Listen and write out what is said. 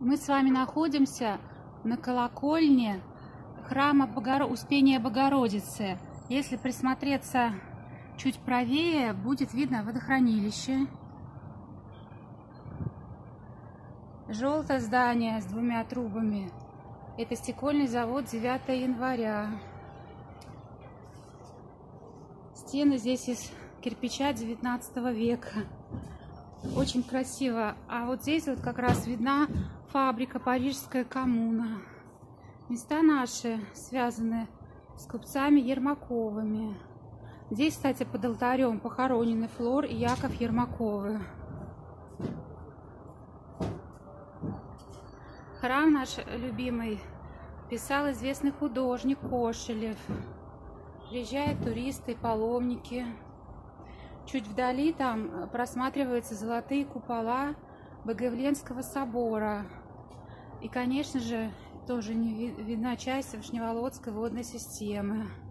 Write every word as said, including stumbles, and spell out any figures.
Мы с вами находимся на колокольне храма Богоро... Успения Богородицы. Если присмотреться чуть правее, будет видно водохранилище. Желтое здание с двумя трубами. Это стекольный завод девятого января. Стены здесь из кирпича девятнадцатого века. Очень красиво. А вот здесь вот как раз видна фабрика Парижская коммуна. Места наши связаны с купцами Ермаковыми. Здесь, кстати, под алтарем похоронены Флор и Яков Ермаковы. Храм наш любимый писал известный художник Кошелев. Приезжают туристы, паломники. Чуть вдали там просматриваются золотые купола Богоявленского собора. И, конечно же, тоже не видна часть Вышневолодской водной системы.